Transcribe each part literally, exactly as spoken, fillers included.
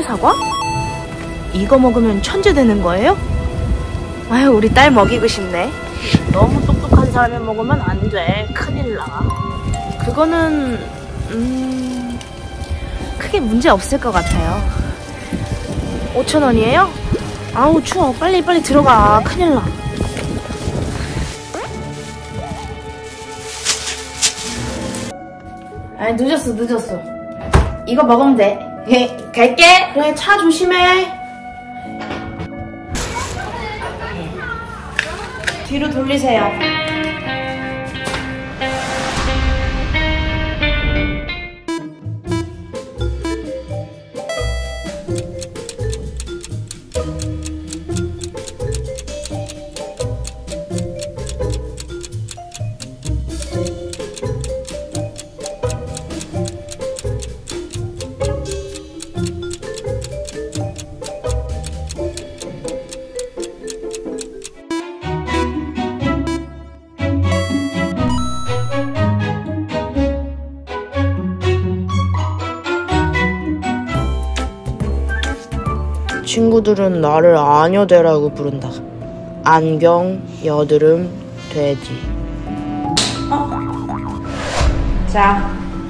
사과? 이거 먹으면 천재 되는 거예요? 아유, 우리 딸 먹이고 싶네. 너무 똑똑한 사람이 먹으면 안 돼. 큰일 나. 그거는 음... 크게 문제 없을 것 같아요. 오천 원이에요? 아우 추워. 빨리 빨리 들어가. 큰일 나. 아니 늦었어 늦었어. 이거 먹으면 돼. 예, 갈게. 그래, 차 조심해. 뒤로 돌리세요. 친구들은 나를 아녀대라고 부른다. 안경, 여드름, 돼지. 어? 자.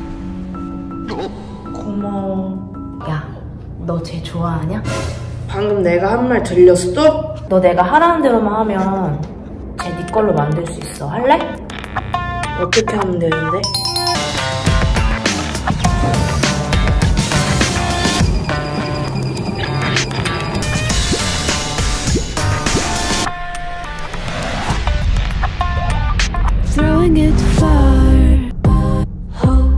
고마워. 야, 너 쟤 좋아하냐? 방금 내가 한 말 들렸어? 너 내가 하라는 대로만 하면 쟤 네 걸로 만들 수 있어. 할래? 어떻게 하면 되는데? Throwing it far. Oh.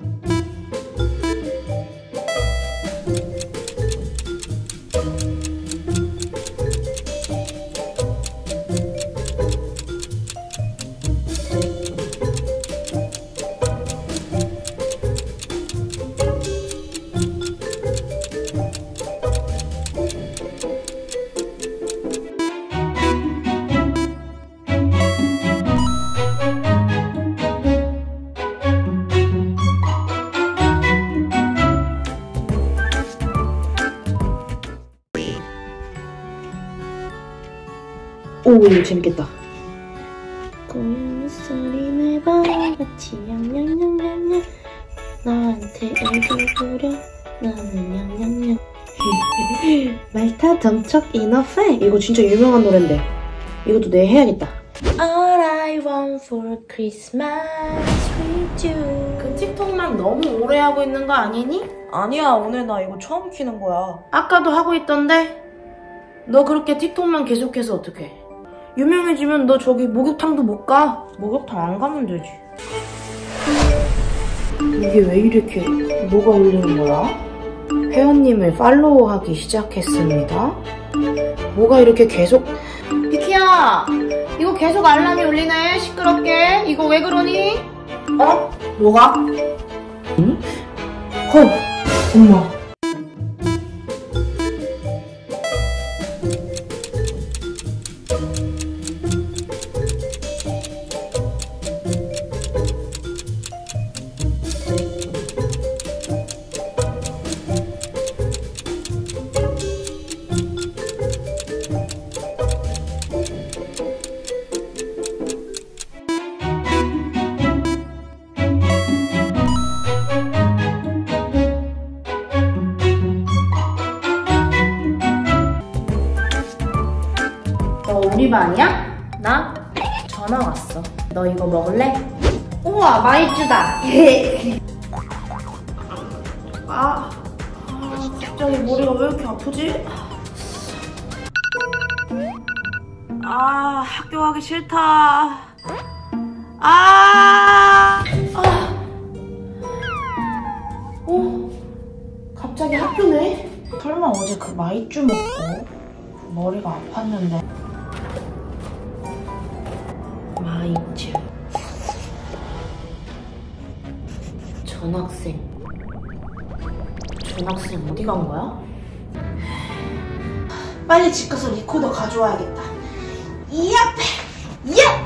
오, 이거 재밌겠다. 고양이 소리 내봐 같이 냥냥냥냥냥 나한테 애교 부려 나는 냥냥냥 말타 덤척 이너페. 이거 진짜 유명한 노랜데 이것도 내 해야겠다. All I want for Christmas with you. 그 틱톡만 너무 오래 하고 있는 거 아니니? 아니야, 오늘 나 이거 처음 키는 거야. 아까도 하고 있던데? 너 그렇게 틱톡만 계속해서 어떡해? 유명해지면 너 저기 목욕탕도 못 가. 목욕탕 안 가면 되지. 이게 왜 이렇게 뭐가 울리는 거야? 회원님을 팔로우하기 시작했습니다. 뭐가 이렇게 계속... 비키야, 이거 계속 알람이 울리네. 시끄럽게. 이거 왜 그러니? 어? 뭐가? 응? 헐, 엄마. 너 우리 반이야? 나 전화 왔어. 너 이거 먹을래? 우와, 마이쮸다. 아, 아, 갑자기 머리가 왜 이렇게 아프지? 아, 학교 가기 싫다. 아, 아, 어, 갑자기 학교네? 설마 어제 그 마이쮸 먹고 머리가 아팠는데. 마이쮸. 전학생. 전학생 어디 간 거야? 빨리 집 가서 리코더 가져와야겠다. 이 앞에! 야!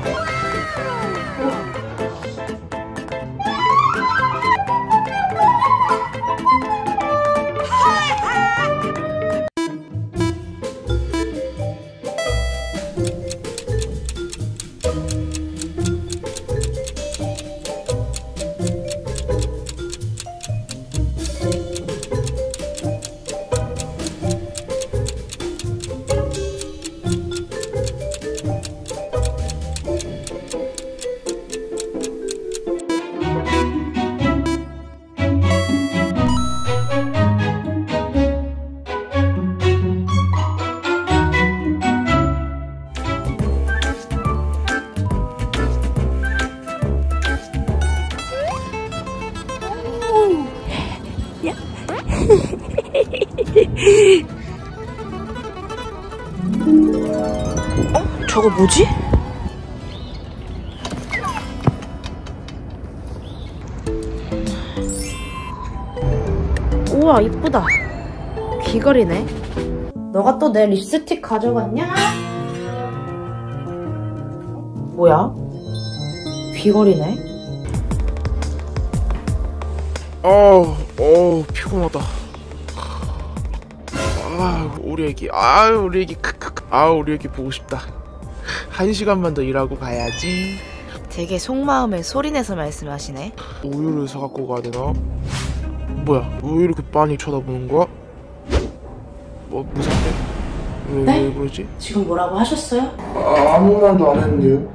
어? 저거 뭐지? 우와, 이쁘다. 귀걸이네. 너가 또 내 립스틱 가져갔냐? 뭐야? 귀걸이네. 어우, 어우, 피곤하다. 아, 우리 애기, 아, 우리 애기, 크크크. 아, 우리 애기 보고 싶다. 한 시간만 더 일하고 가야지. 되게 속마음에 소리내서 말씀하시네. 우유를 사갖고 가야 되나? 뭐야, 왜 이렇게 빤히 쳐다보는 거야? 뭐, 무섭대? 왜, 네? 왜 그러지? 지금 뭐라고 하셨어요? 아, 아무 말도 안 했는데요.